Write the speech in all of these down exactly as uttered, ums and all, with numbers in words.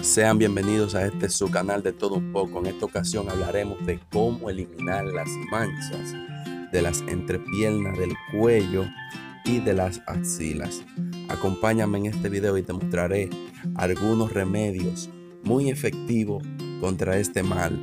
Sean bienvenidos a este su canal de todo un poco. En esta ocasión hablaremos de cómo eliminar las manchas de las entrepiernas, del cuello y de las axilas. Acompáñame en este video y te mostraré algunos remedios muy efectivos contra este mal.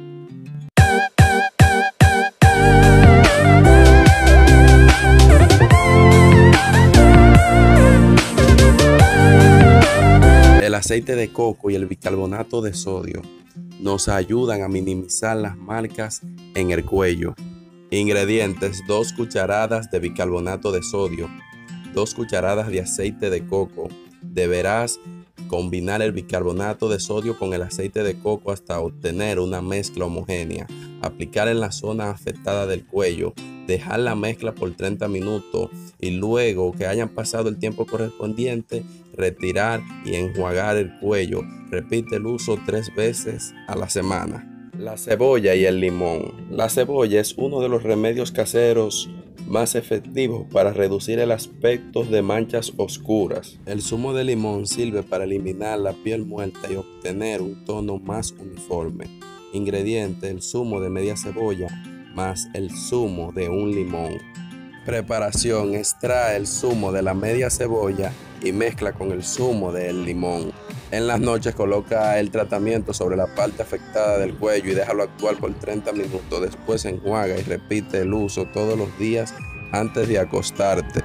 El aceite de coco y el bicarbonato de sodio nos ayudan a minimizar las marcas en el cuello. Ingredientes: dos cucharadas de bicarbonato de sodio, dos cucharadas de aceite de coco. Deberás combinar el bicarbonato de sodio con el aceite de coco hasta obtener una mezcla homogénea. Aplicar en la zona afectada del cuello. Dejar la mezcla por treinta minutos y luego que hayan pasado el tiempo correspondiente, retirar y enjuagar el cuello. Repite el uso tres veces a la semana. La cebolla y el limón. La cebolla es uno de los remedios caseros más efectivos para reducir el aspecto de manchas oscuras. El zumo de limón sirve para eliminar la piel muerta y obtener un tono más uniforme. Ingrediente: el zumo de media cebolla más el zumo de un limón. Preparación: extrae el zumo de la media cebolla y mezcla con el zumo del limón. En las noches coloca el tratamiento sobre la parte afectada del cuello y déjalo actuar por treinta minutos. Después enjuaga y repite el uso todos los días antes de acostarte.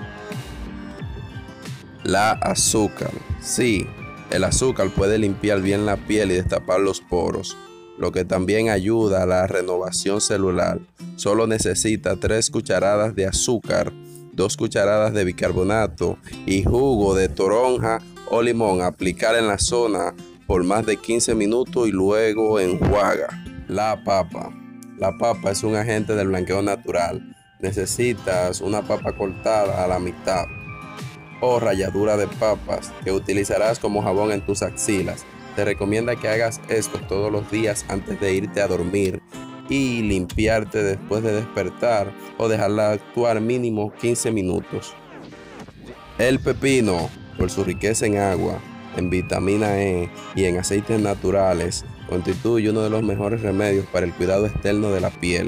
La azúcar. Sí, el azúcar puede limpiar bien la piel y destapar los poros, lo que también ayuda a la renovación celular. Solo necesita tres cucharadas de azúcar, dos cucharadas de bicarbonato y jugo de toronja o limón. Aplicar en la zona por más de quince minutos y luego enjuaga. La papa. La papa es un agente del blanqueo natural. Necesitas una papa cortada a la mitad o ralladura de papas que utilizarás como jabón en tus axilas. Te recomienda que hagas esto todos los días antes de irte a dormir y limpiarte después de despertar o dejarla actuar mínimo quince minutos. El pepino, por su riqueza en agua, en vitamina E y en aceites naturales, constituye uno de los mejores remedios para el cuidado externo de la piel.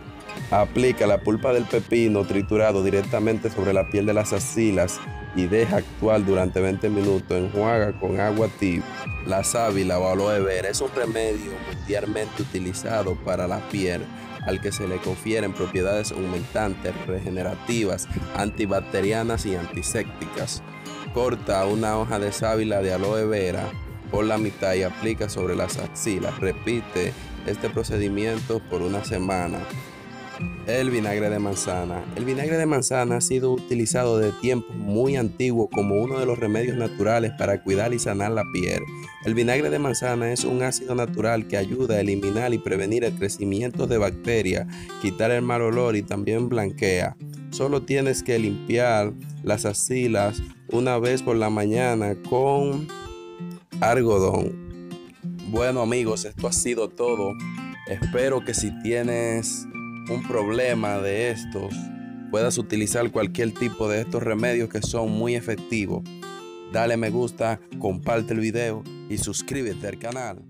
Aplica la pulpa del pepino triturado directamente sobre la piel de las axilas y deja actuar durante veinte minutos. Enjuaga con agua tibia. La sábila o aloe vera es un remedio mundialmente utilizado para la piel, al que se le confieren propiedades aumentantes, regenerativas, antibacterianas y antisépticas. Corta una hoja de sábila de aloe vera por la mitad y aplica sobre las axilas. Repite este procedimiento por una semana. El vinagre de manzana. El vinagre de manzana ha sido utilizado de tiempos muy antiguos como uno de los remedios naturales para cuidar y sanar la piel. El vinagre de manzana es un ácido natural que ayuda a eliminar y prevenir el crecimiento de bacterias, quitar el mal olor y también blanquea. Solo tienes que limpiar las axilas una vez por la mañana con algodón. Bueno amigos, esto ha sido todo. Espero que si tienes un problema de estos, puedas utilizar cualquier tipo de estos remedios que son muy efectivos. Dale me gusta, comparte el video y suscríbete al canal.